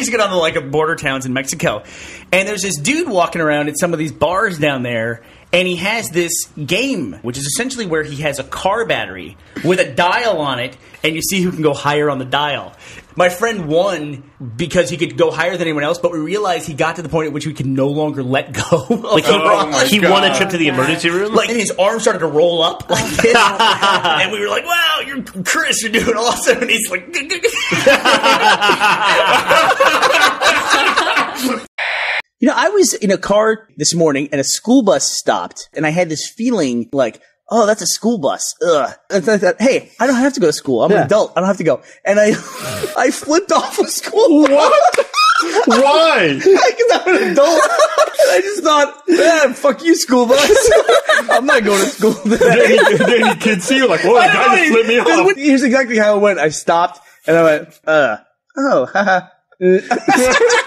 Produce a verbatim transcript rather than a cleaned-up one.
used to go down to like a border towns in Mexico, and there's this dude walking around at some of these bars down there, and he has this game, which is essentially where he has a car battery with a dial on it, and you see who can go higher on the dial. My friend won because he could go higher than anyone else, but we realized he got to the point at which we could no longer let go. Like he, oh he won a trip to the emergency room? Like, and his arm started to roll up like this. And we were like, wow, you're Chris, you're doing awesome. And he's like... You know, I was in a car this morning, and a school bus stopped, and I had this feeling like... Oh, that's a school bus. Ugh. And I thought, hey, I don't have to go to school. I'm yeah. an adult. I don't have to go. And I I flipped off of school. What? Why? Because I'm an adult. And I just thought, man, fuck you, school bus. I'm not going to school today. Then, then any kids see you like, whoa, the guy just flipped me off. Here's exactly how it went. I stopped, and I went, uh, oh, haha.